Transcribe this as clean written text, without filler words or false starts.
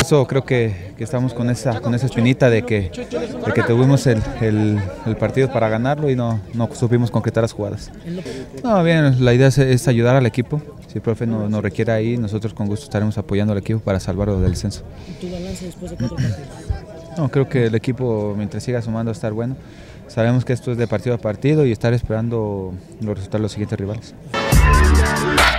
eso creo que estamos con esa espinita de que tuvimos el partido para ganarlo y no supimos concretar las jugadas. No, bien, la idea es ayudar al equipo. Si el profe nos requiere ahí, nosotros con gusto estaremos apoyando al equipo para salvarlo del descenso. ¿Y tu balance después de 4 partidos? No, creo que el equipo, mientras siga sumando, va a estar bueno. Sabemos que esto es de partido a partido y estar esperando los resultados de los siguientes rivales.